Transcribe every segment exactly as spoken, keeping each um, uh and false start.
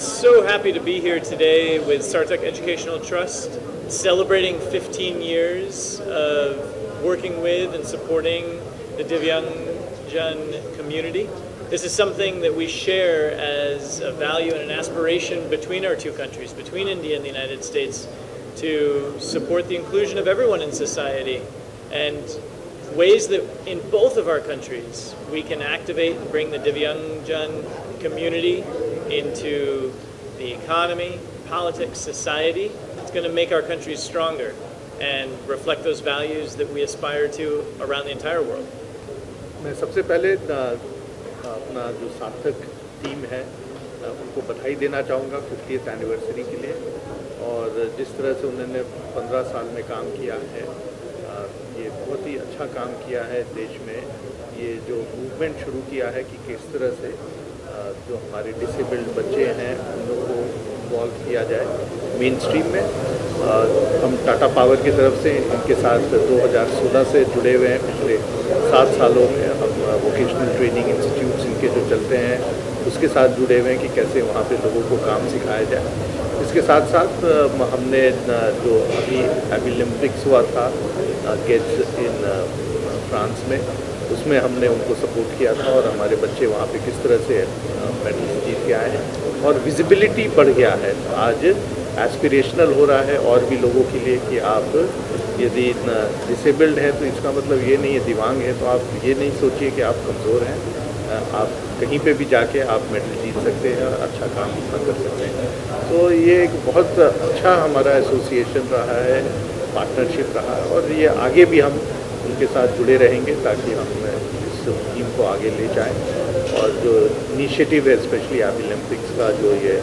So happy to be here today with Sartak Educational Trust, celebrating fifteen years of working with and supporting the Divyangjan community. This is something that we share as a value and an aspiration between our two countries, between India and the United States, to support the inclusion of everyone in society, and ways that in both of our countries we can activate and bring the Divyangjan community into the economy, politics, society. It's going to make our countries stronger and reflect those values that we aspire to around the entire world. मैं सबसे पहले अपना जो सार्थक team है उनको बधाई देना चाहूँगा फिफ्टियथ एनिवर्सरी के लिए, और जिस तरह से उन्होंने पंद्रह साल में काम किया है, ये बहुत ही अच्छा काम किया है देश में। ये जो मूवमेंट शुरू किया है कि किस तरह से जो हमारे डिसेबल्ड बच्चे हैं उन लोगों को इन्वॉल्व किया जाए मेन स्ट्रीम में। हम टाटा पावर की तरफ से इनके साथ दो हज़ार सोलह से जुड़े हुए हैं। पिछले सात सालों में हम वोकेशनल ट्रेनिंग इंस्टीट्यूट्स इनके जो चलते हैं उसके साथ जुड़े हुए हैं कि कैसे वहाँ पे लोगों को काम सिखाया जाए। इसके साथ साथ हमने जो अभी ओलंपिक्स हुआ था किड्स इन फ्रांस में, उसमें हमने उनको सपोर्ट किया था और हमारे बच्चे वहाँ पे किस तरह से मेडल्स जीत के आए हैं और विजिबिलिटी बढ़ गया है। आज एस्पिरेशनल हो रहा है और भी लोगों के लिए कि आप यदि डिसेबल्ड हैं तो इसका मतलब ये नहीं है, दिव्यांग है तो आप ये नहीं सोचिए कि आप कमज़ोर हैं। आप कहीं पे भी जाके आप मेडल जीत सकते हैं और अच्छा काम कर सकते हैं। तो ये एक बहुत अच्छा हमारा एसोसिएशन रहा है, पार्टनरशिप रहा है, और ये आगे भी हम उनके साथ जुड़े रहेंगे ताकि हम इस टीम को आगे ले जाएं। और जो इनिशिएटिव है स्पेशली ओलंपिक्स का, जो ये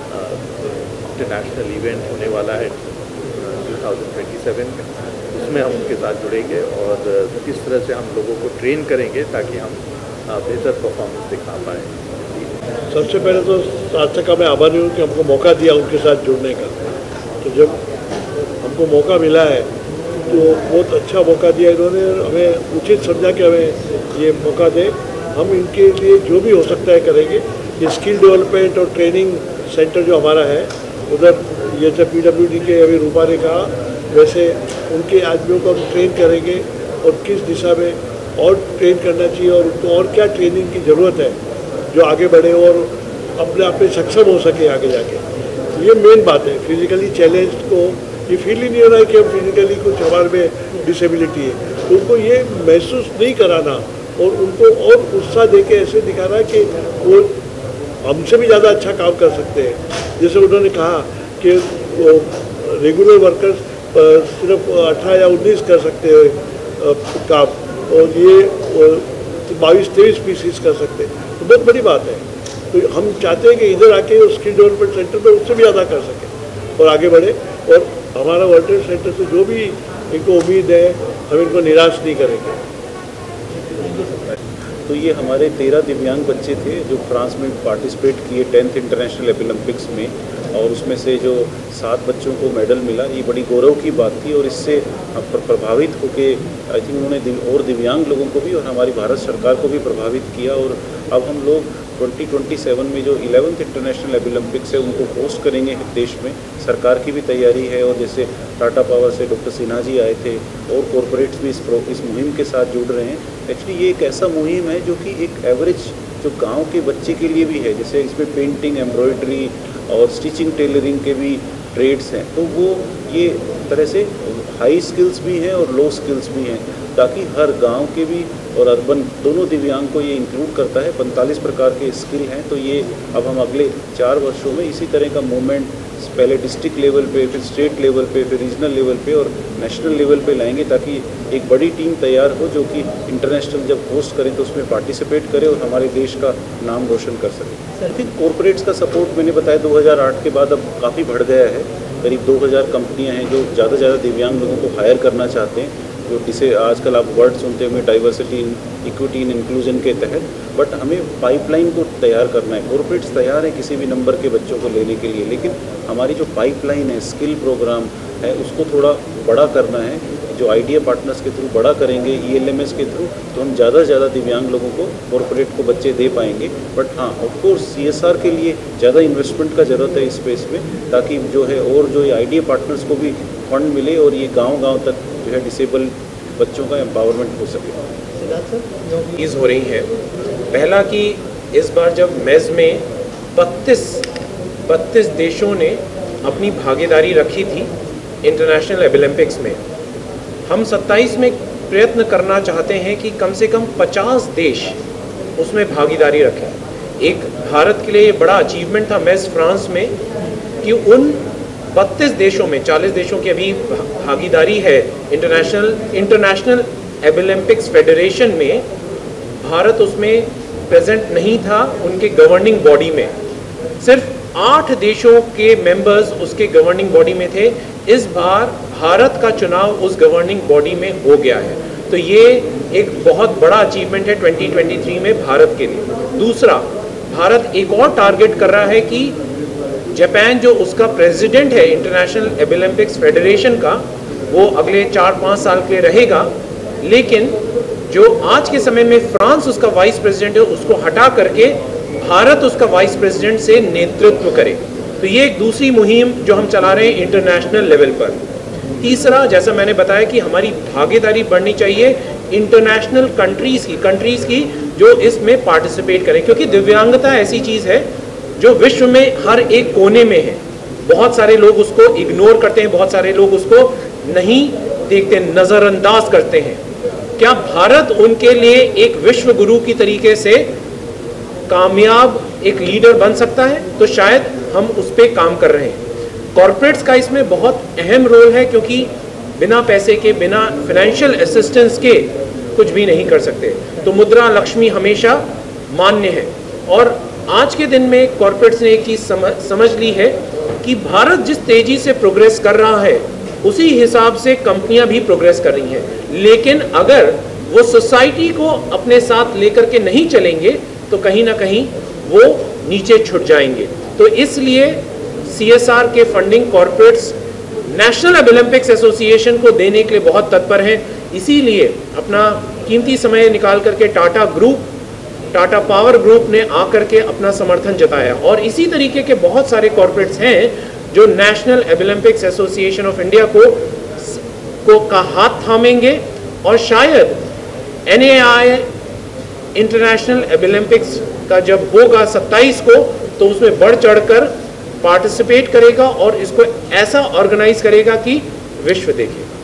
इंटरनेशनल इवेंट होने वाला है टू थाउजेंड ट्वेंटी सेवन में, उसमें हम उनके साथ जुड़ेंगे और किस तरह से हम लोगों को ट्रेन करेंगे ताकि हम बेहतर परफॉर्मेंस दिखा पाएँ। सबसे पहले तो सार्थक का मैं आभारी हूँ कि हमको मौका दिया उनके साथ जुड़ने का। तो जब हमको मौका मिला है तो बहुत अच्छा मौका दिया इन्होंने, हमें उचित समझा कि हमें ये मौका दें। हम इनके लिए जो भी हो सकता है करेंगे। ये स्किल डेवलपमेंट और ट्रेनिंग सेंटर जो हमारा है उधर, जैसे पी डब्ल्यू डी के अभी रूपा ने कहा वैसे उनके आदमियों को हम ट्रेन करेंगे और किस दिशा में और ट्रेन करना चाहिए और उनको और क्या ट्रेनिंग की ज़रूरत है जो आगे बढ़े और अपने आप में सक्षम हो सके आगे जाके। तो ये मेन बात है। फिजिकली चैलेंज को ये फील ही नहीं हो रहा है कि हम फिजिकली कुछ हमारे में डिसेबिलिटी है, तो उनको ये महसूस नहीं कराना और उनको और उत्साह देके ऐसे दिखाना कि वो हमसे भी ज़्यादा अच्छा काम कर सकते हैं। जैसे उन्होंने कहा कि रेगुलर वर्कर्स सिर्फ अठारह या उन्नीस कर सकते हैं काम, और ये बाईस तेईस पीसीस कर सकते हैं, तो बहुत बड़ी बात है। तो हम चाहते हैं कि इधर आके स्किल डेवलपमेंट सेंटर में उससे भी ज़्यादा कर सकें और आगे बढ़े। और हमारा वर्ल्ड ट्रेड सेंटर से जो भी इनको उम्मीद है हम इनको निराश नहीं करेंगे। तो ये हमारे तेरह दिव्यांग बच्चे थे जो फ्रांस में पार्टिसिपेट किए टेंथ इंटरनेशनल ओलंपिक्स में, और उसमें से जो सात बच्चों को मेडल मिला, ये बड़ी गौरव की बात थी। और इससे प्रभावित होके आई थिंक उन्होंने और दिव्यांग लोगों को भी और हमारी भारत सरकार को भी प्रभावित किया। और अब हम लोग ट्वेंटी ट्वेंटी सेवन में जो इलेवेंथ इंटरनेशनल ओलंपिक्स है उनको होस्ट करेंगे देश में। सरकार की भी तैयारी है, और जैसे टाटा पावर से डॉक्टर सिन्हा जी आए थे और कॉरपोरेट्स भी इस प्रो इस मुहिम के साथ जुड़ रहे हैं। एक्चुअली ये एक ऐसा मुहिम है जो कि एक एवरेज जो गांव के बच्चे के लिए भी है। जैसे इसमें पेंटिंग, एम्ब्रॉयडरी और स्टिचिंग, टेलरिंग के भी ट्रेड्स हैं, तो वो ये तरह से हाई स्किल्स भी हैं और लो स्किल्स भी हैं, ताकि हर गांव के भी और अर्बन दोनों दिव्यांग को ये इंक्लूड करता है। पैंतालीस प्रकार के स्किल हैं। तो ये अब हम अगले चार वर्षों में इसी तरह का मूवमेंट पहले डिस्ट्रिक्ट लेवल पे, फिर स्टेट लेवल पे, फिर रीजनल लेवल पे और नेशनल लेवल पे लाएंगे, ताकि एक बड़ी टीम तैयार हो जो कि इंटरनेशनल जब होस्ट करें तो उसमें पार्टिसिपेट करे और हमारे देश का नाम रोशन कर सके। आई थिंक कॉरपोरेट्स का सपोर्ट मैंने बताया दो हज़ार आठ के बाद अब काफ़ी बढ़ गया है। करीब दो हज़ार कंपनियाँ हैं जो ज़्यादा से ज़्यादा दिव्यांग लोगों को हायर करना चाहते हैं, जो जिसे आजकल आप वर्ड सुनते होंगे डाइवर्सिटी, इक्विटी इन इंक्लूजन के तहत। बट हमें पाइपलाइन को तैयार करना है। कॉरपोरेट्स तैयार हैं किसी भी नंबर के बच्चों को लेने के लिए, लेकिन हमारी जो पाइपलाइन है, स्किल प्रोग्राम है, उसको थोड़ा बड़ा करना है। जो आइडिया पार्टनर्स के थ्रू बड़ा करेंगे ई एल एम एस के थ्रू, तो हम ज़्यादा से ज़्यादा दिव्यांग लोगों को कॉरपोरेट को बच्चे दे पाएंगे। बट हाँ, ऑफकोर्स सी एस आर के लिए ज़्यादा इन्वेस्टमेंट का ज़रूरत है इस स्पेस में, ताकि जो है और जो ये आइडिया पार्टनर्स को भी फंड मिले और ये गाँव-गाँव तक जो है डिसेबल बच्चों का एम्पावरमेंट हो सके। चीज़ हो रही है, पहला कि इस बार जब मेज में बत्तीस बत्तीस देशों ने अपनी भागीदारी रखी थी इंटरनेशनल ओलंपिक्स में, हम सत्ताईस में प्रयत्न करना चाहते हैं कि कम से कम पचास देश उसमें भागीदारी रखें। एक भारत के लिए ये बड़ा अचीवमेंट था मेज फ्रांस में कि उन बत्तीस देशों में चालीस देशों की अभी भागीदारी है इंटरनेशनल इंटरनेशनल ओलंपिक्स फेडरेशन में, भारत उसमें प्रेजेंट नहीं था उनके गवर्निंग बॉडी में। सिर्फ आठ देशों के मेंबर्स उसके गवर्निंग बॉडी में थे। इस बार भारत का चुनाव उस गवर्निंग बॉडी में हो गया है, तो ये एक बहुत बड़ा अचीवमेंट है ट्वेंटी ट्वेंटी थ्री में भारत के लिए। दूसरा, भारत एक और टारगेट कर रहा है कि जापान जो उसका प्रेसिडेंट है इंटरनेशनल ओलंपिक्स फेडरेशन का, वो अगले चार पाँच साल के लिए रहेगा, लेकिन जो आज के समय में फ्रांस उसका वाइस प्रेसिडेंट है उसको हटा करके भारत उसका वाइस प्रेसिडेंट से नेतृत्व करे। तो ये एक दूसरी मुहिम जो हम चला रहे हैं इंटरनेशनल लेवल पर। तीसरा, जैसा मैंने बताया कि हमारी भागीदारी बढ़नी चाहिए इंटरनेशनल कंट्रीज़ की कंट्रीज़ की जो इसमें पार्टिसिपेट करें, क्योंकि दिव्यांगता ऐसी चीज़ है जो विश्व में हर एक कोने में है। बहुत सारे लोग उसको इग्नोर करते हैं, बहुत सारे लोग उसको नहीं देखते, नज़रअंदाज करते हैं। क्या भारत उनके लिए एक विश्व गुरु की तरीके से कामयाब एक लीडर बन सकता है? तो शायद हम उस पर काम कर रहे हैं। कॉरपोरेट्स का इसमें बहुत अहम रोल है, क्योंकि बिना पैसे के, बिना फाइनेंशियल असिस्टेंस के कुछ भी नहीं कर सकते। तो मुद्रा लक्ष्मी हमेशा मान्य है। और आज के दिन में कॉरपोरेट्स ने एक चीज़ समझ समझ ली है कि भारत जिस तेज़ी से प्रोग्रेस कर रहा है उसी हिसाब से कंपनियां भी प्रोग्रेस कर रही हैं, लेकिन अगर वो सोसाइटी को अपने साथ लेकर के नहीं चलेंगे तो कहीं ना कहीं वो नीचे छूट जाएंगे। तो इसलिए सी एस आर के funding corporates national olympics association को देने के लिए बहुत तत्पर हैं। इसीलिए अपना कीमती समय निकाल करके Tata group, Tata power group ने आकर के अपना समर्थन जताया। और इसी तरीके के बहुत सारे कॉरपोरेट्स हैं जो national olympics association of India को को का हाथ थामेंगे, और शायद N A I international olympics का जब होगा सत्ताईस को, तो उसमें बढ़ चढ़कर पार्टिसिपेट करेगा और इसको ऐसा ऑर्गेनाइज करेगा कि विश्व देखेगा।